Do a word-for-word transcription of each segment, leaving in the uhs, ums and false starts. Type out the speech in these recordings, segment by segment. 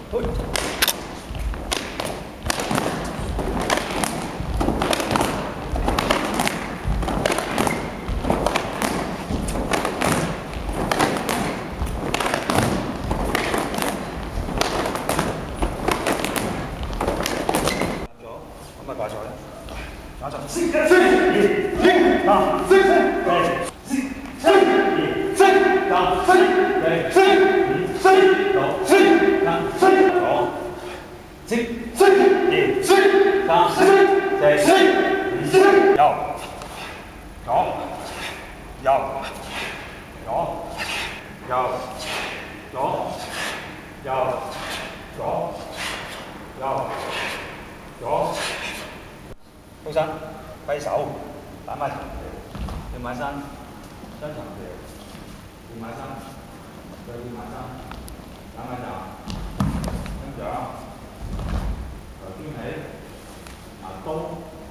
掛咗啦，打就四四二零打四四嚟四四二四打四嚟四二四六四打四左四四二四打四四四二四右左右左右左右左右左。 高身揮手，打埋頭皮，轉埋身，雙頭皮，轉埋身，再轉埋身，打埋頭，跟掌，頭端起，牙刀，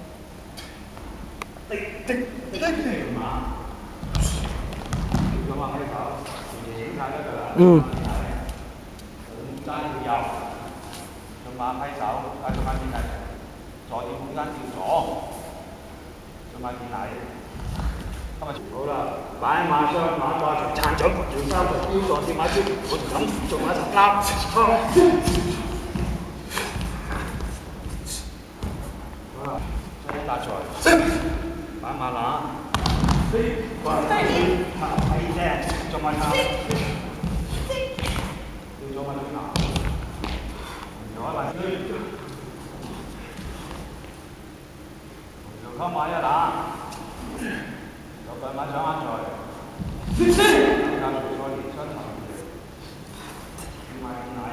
滴滴滴滴馬，咁啊揮手，前面影曬得㗎啦。嗯。咁揸條右，咁馬揮手，睇到翻邊睇。 左點空間照左，上馬見底。今日好啦，擺馬雙馬掛住撐掌，轉三個腰撞跌馬招，我就咁做馬十粒。好啦，再打財，擺馬乸，飛掛飛，下飛隻，做馬叉，要做馬點啊？左馬飛。 เข้ามาอย่าด่าเราเปิดมาช้อนจ่อยการช่วยช่วยทำมาหนา